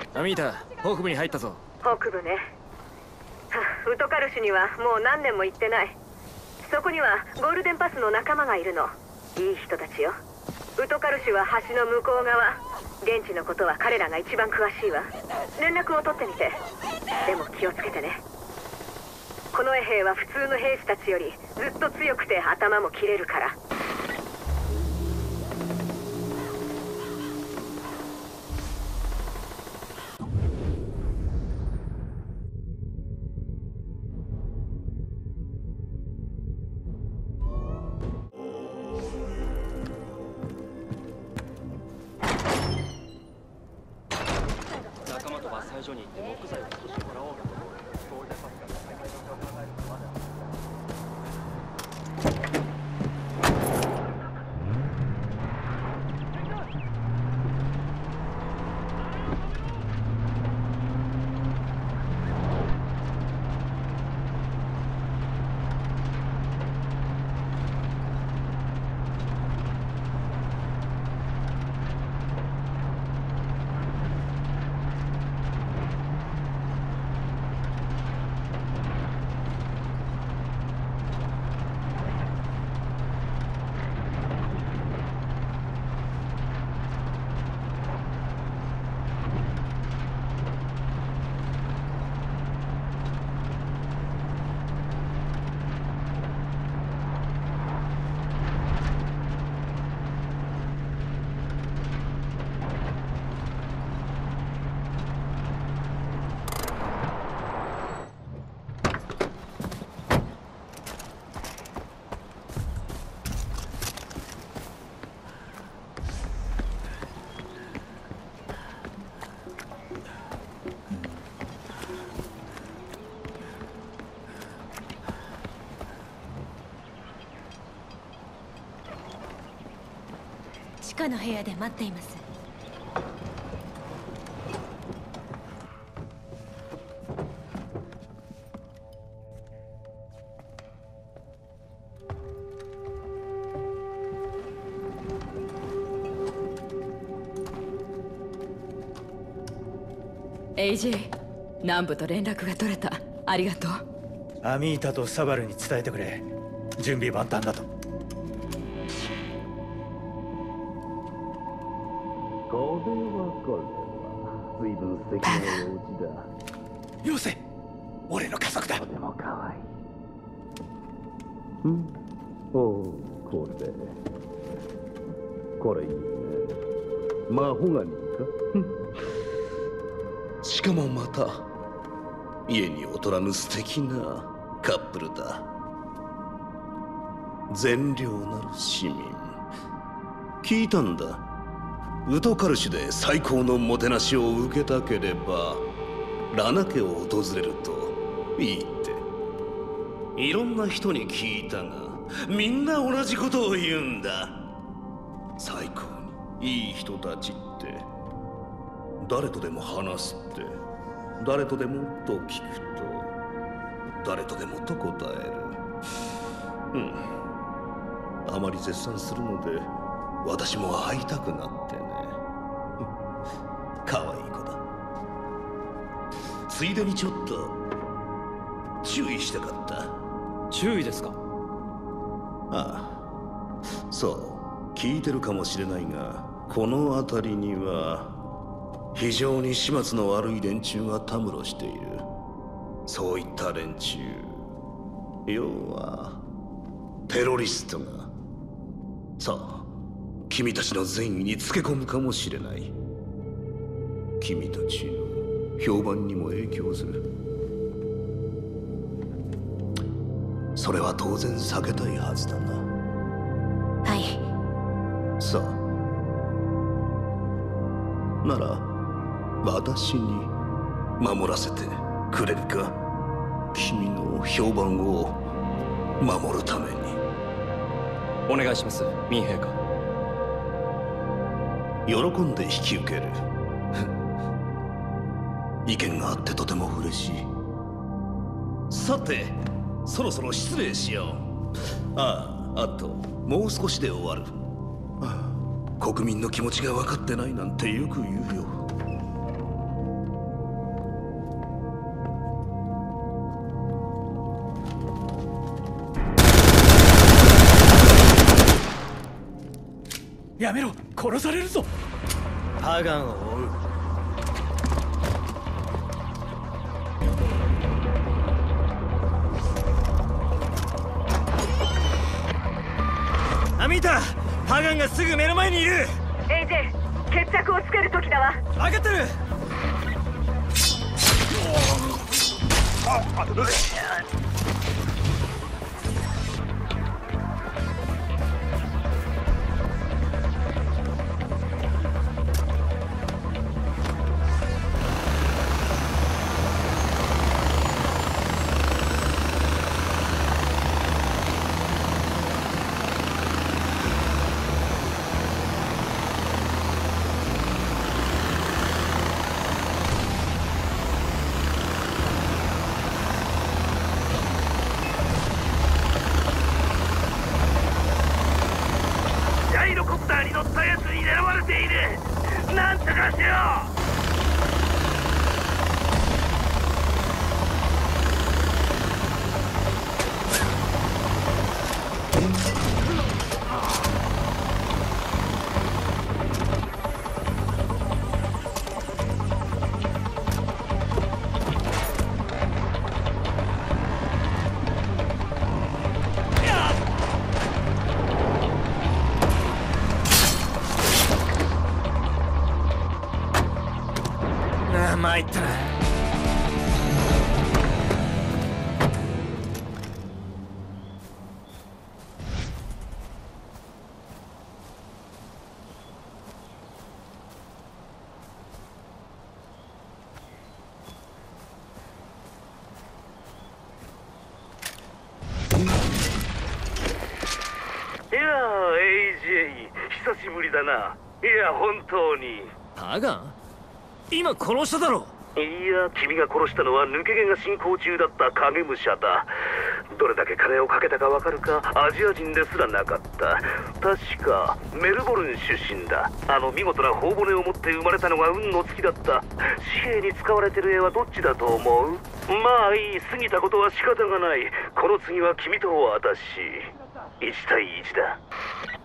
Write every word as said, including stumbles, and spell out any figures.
アミータ、北部に入ったぞ。 北部ね。ウトカルシュにはもう何年も行ってない。そこにはゴールデンパスの仲間がいるの。いい人たちよ。ウトカルシュは橋の向こう側。現地のことは彼らが一番詳しいわ。連絡を取ってみて。でも気をつけてね。この衛兵は普通の兵士たちよりずっと強くて頭も切れるから。 仲間と伐採所に行って木材を落としてもらおう。ゴールデンパスが再開を考えるとまだ。 地下の部屋で待っています。 エイジー、南部と連絡が取れた。ありがとう。 アミータとサバルに伝えてくれ。準備万端だと。 これはこれは随分素敵なお家だ。 よせ、俺の家族だ。 とても可愛い。うんおお、これこれいいね。マホガニーか。しかもまた家に劣らぬ素敵なカップルだ。善良なる市民。聞いたんだ。ウトカルシュで最高のもてなしを受けたければラナ家を訪れるといいって。いろんな人に聞いたがみんな同じことを言うんだ。最高にいい人たちって誰とでも話すって、誰とでもと聞くと誰とでもと答える。うんあまり絶賛するので私も会いたくなってね。可愛い子だ。ついでにちょっと注意したかった。 注意ですか？ ああそう聞いてるかもしれないが、この辺りには非常に始末の悪い連中がたむろしている。そういった連中、要はテロリストがさあ君たちの善意につけ込むかもしれない。君たちの評判にも影響する。それは当然避けたいはずだな。 はい。 さあなら私に守らせてくれるか。君の評判を守るために。 お願いします、民兵か。 喜んで引き受ける。意見があってとても嬉しい。さてそろそろ失礼しよう。あああともう少しで終わる。国民の気持ちが分かってないなんてよく言うよ。 やめろ、殺されるぞ。 ハガンを追う。あ、見た。ハガンがすぐ目の前にいる。 エージェー 決着をつける時だわ。 分かってる。 ヘリコプターに乗ったやつに狙われている。なんとかしろ。 参ったな。 いやー エージェー 久しぶりだな。いや本当に。 ハガン？今殺しただろ。 いや、君が殺したのは抜け毛が進行中だった影武者だ。どれだけ金をかけたかわかるか。アジア人ですらなかった。確かメルボルン出身だ。あの見事な頬骨を持って生まれたのが運の尽きだった。紙幣に使われてる絵はどっちだと思う？まあいい、過ぎたことは仕方がない。この次は君と私。いち対いちだ。